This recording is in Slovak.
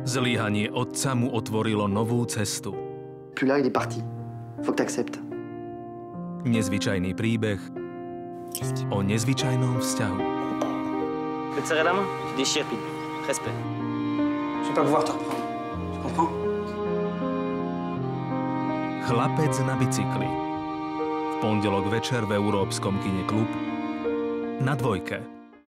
Zlyhanie otca mu otvorilo novú cestu. Puis là, il est parti. Faut que t'acceptes. Nezvyčajný príbeh o nezvyčajnom vzťahu. Je peux te serrer la main? Tu déchires tout. Respect. Je vais pas pouvoir te reprendre. Tu comprends? Chlapec na bicykli. V pondelok večer v európskom kine Klub na Dvojke.